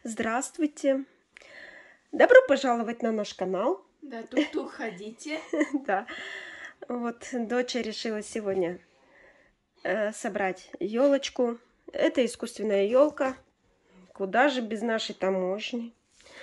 Здравствуйте! Добро пожаловать на наш канал. Да, тут ходите. Да. Вот дочь решила сегодня собрать елочку. Это искусственная елка. Куда же без нашей таможни?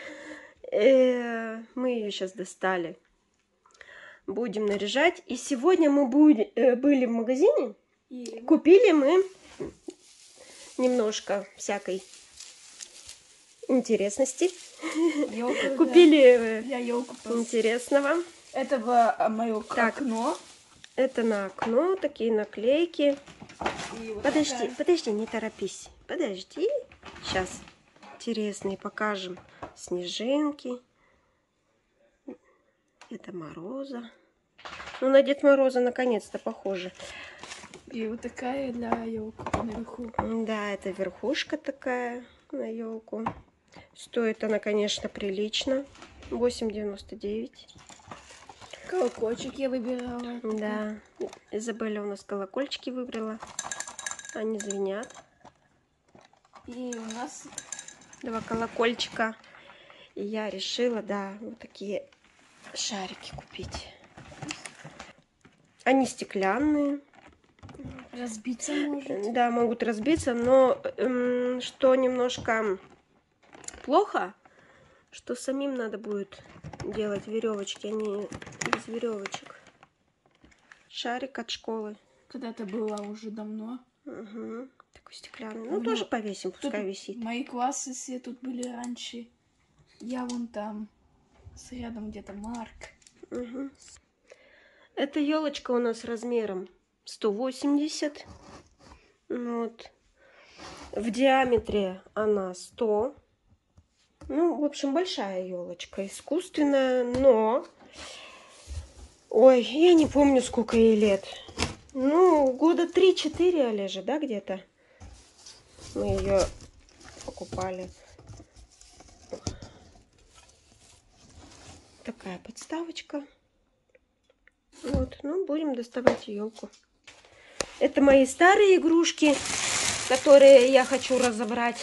Мы ее сейчас достали. Будем наряжать. И сегодня мы были в магазине. Купили мы немножко всякой интересности. Купили интересного. Это мое окно. Это на окно, такие наклейки. Вот подожди, не торопись. Подожди. Сейчас интересные покажем. Снежинки. Это Мороза. Ну, на Дед Мороза наконец-то похоже. И вот такая для елки наверху. Да, это верхушка такая на елку. Стоит она, конечно, прилично. 8,99. Колокольчик я выбирала. Да. Изабелля у нас колокольчики выбрала. Они звенят. И у нас 2 колокольчика. И я решила, да, вот такие шарики купить. Они стеклянные. разбиться может. Да, могут разбиться, но что немножко плохо, что самим надо будет делать веревочки, а не без веревочек. Шарик от школы. Когда-то было уже давно. Угу. Такой стеклянный. Ну, тоже повесим, пускай висит. Мои классы все тут были раньше. Я вон там. Рядом где-то Марк. Угу. Эта елочка у нас размером 180. Вот. В диаметре она 100. Ну, в общем, большая елочка, искусственная, но... Ой, я не помню, сколько ей лет. Ну, года 3-4, Олежа, да, где-то? Мы ее покупали. Такая подставочка. Вот, ну, будем доставать елку. Это мои старые игрушки, которые я хочу разобрать.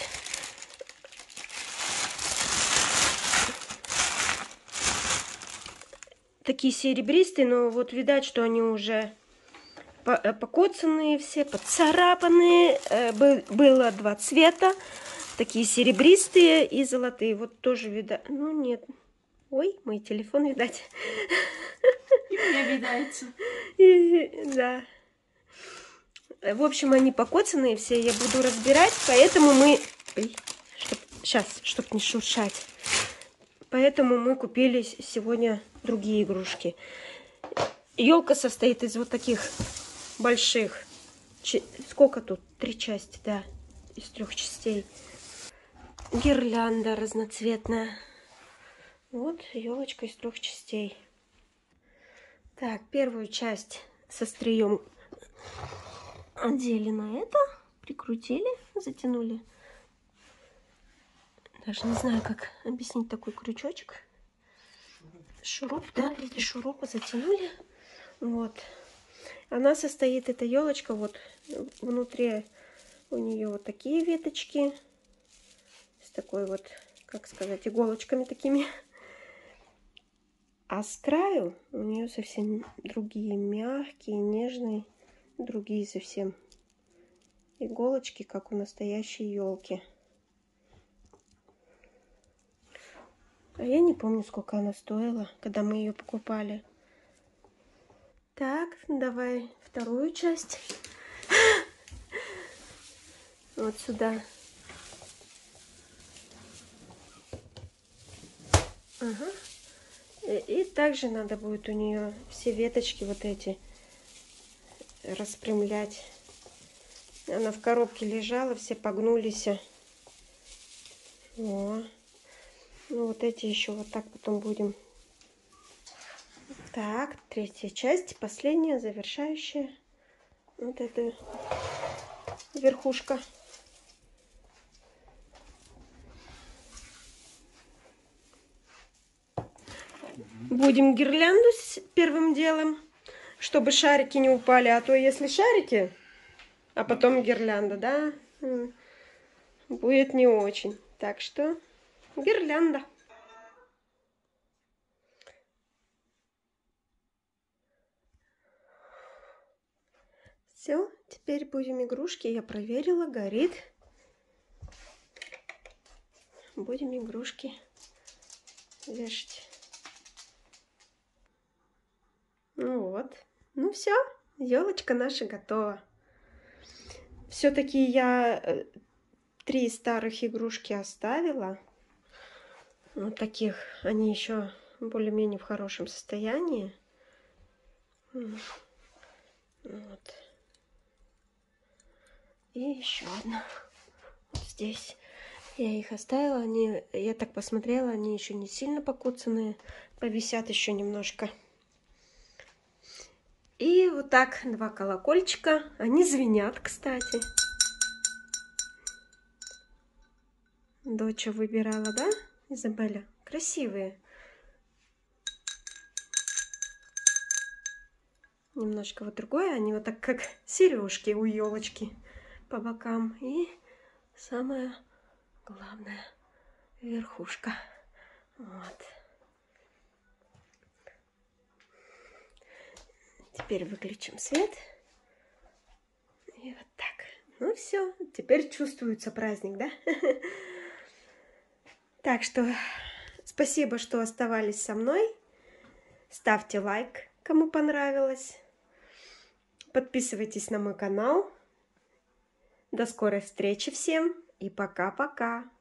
Такие серебристые, но вот видать, что они уже покоцанные все, поцарапанные. Было 2 цвета. Такие серебристые и золотые. Вот тоже видать. Ну, нет. Ой, мой телефон, видать. И мне видается. Да. В общем, они покоцанные все. Я буду разбирать, поэтому мы... Сейчас, чтобы не шуршать. Поэтому мы купили сегодня другие игрушки. Елка состоит из вот таких больших. Сколько тут? 3 части, да. Из 3 частей. Гирлянда разноцветная. Вот елочка из 3 частей. Так, первую часть со острием одели на это. Прикрутили, затянули. Даже не знаю, как объяснить такой крючочек. Шуруп, да, эти шурупы затянули. Вот. Она состоит, эта елочка, вот внутри у нее вот такие веточки. С такой вот, как сказать, иголочками такими. А с краю у нее совсем другие, мягкие, нежные, другие совсем иголочки, как у настоящей елки. А я не помню, сколько она стоила, когда мы ее покупали. Так, давай вторую часть. Вот сюда. Ага. И также надо будет у нее все веточки вот эти распрямлять. Она в коробке лежала, все погнулись. О. Ну, вот эти еще вот так потом будем. Так, 3-я часть, последняя, завершающая. Вот эта верхушка. Будем гирлянду первым делом, чтобы шарики не упали. А то если шарики, а потом гирлянда, да, будет не очень. Так что гирлянда. Все, теперь будем игрушки. Я проверила, горит. Будем игрушки вешать. Ну вот. Ну все, елочка наша готова. Все-таки я 3 старых игрушки оставила. Вот таких. Они еще более-менее в хорошем состоянии. Вот. И еще одна. Вот здесь. Я их оставила. Я так посмотрела, они еще не сильно покоцанные. Повисят еще немножко. И вот так 2 колокольчика. Они звенят, кстати. Доча выбирала, да, Изабеля? Красивые. Немножко вот другое. Они вот так, как сережки у елочки по бокам. И самое главное, верхушка. Вот. Теперь выключим свет. И вот так. Ну все, теперь чувствуется праздник, да? Так что спасибо, что оставались со мной. Ставьте лайк, кому понравилось. Подписывайтесь на мой канал. До скорой встречи всем и пока-пока.